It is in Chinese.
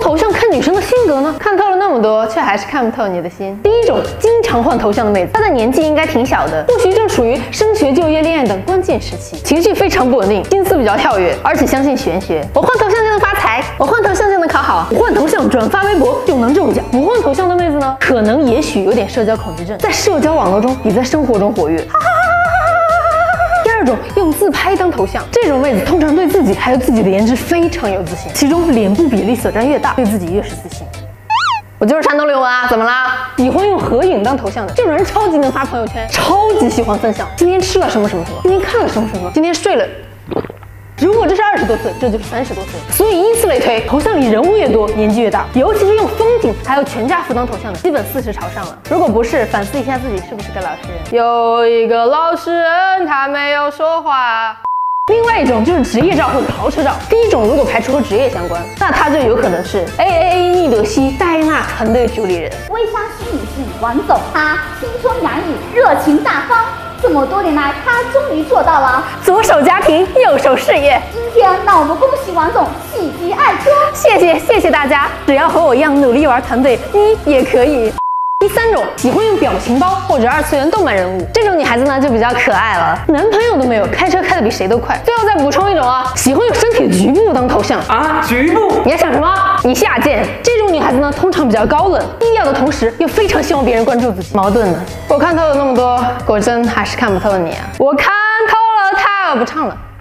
头像看女生的性格呢？看透了那么多，却还是看不透你的心。第一种，经常换头像的妹子，她的年纪应该挺小的，或许正属于升学、就业、恋爱等关键时期，情绪非常不稳定，心思比较跳跃，而且相信玄学。我换头像就能发财，我换头像就能考好，我换头像转发微博就能中奖。不换头像的妹子呢，可能也许有点社交恐惧症，在社交网络中比在生活中活跃。第二种，用自拍当头像，这种妹子通常对自己还有自己的颜值非常有自信，其中脸部比例所占越大，对自己越是自信。我就是山东刘雯啊，怎么啦？喜欢用合影当头像的这种人超级能发朋友圈，超级喜欢分享。今天吃了什么什么什么，今天看了什么什么，今天睡了。如果这是20多岁，这就是30多岁。所以以此类推，头像里人物越多，年纪越大。尤其是用风景还有全家福当头像的，基本40朝上了。如果不是，反思一下自己是不是个老实人。有一个老实人，他没有说话。另外一种就是职业照或者豪车照。第一种如果排除和职业相关，那他就有可能是 AAA 易德西戴安娜团队主理人。 微莎西女士王总，她青春洋溢，热情大方。这么多年来，她终于做到了左手家庭，右手事业。 今天，让我们恭喜王总喜极而出。 谢谢大家！只要和我一样努力玩团队，你也可以。第三种，喜欢用表情包或者2次元动漫人物，这种女孩子呢就比较可爱了，男朋友都没有，开车开得比谁都快。最后再补充一种啊，喜欢用身体的局部当头像啊，局部？ 你在想什么？以下见。这种女孩子呢，通常比较高冷、低调的同时，又非常希望别人关注自己，矛盾的。我看透了那么多，果真还是看不透你啊！我看透了，太不唱了。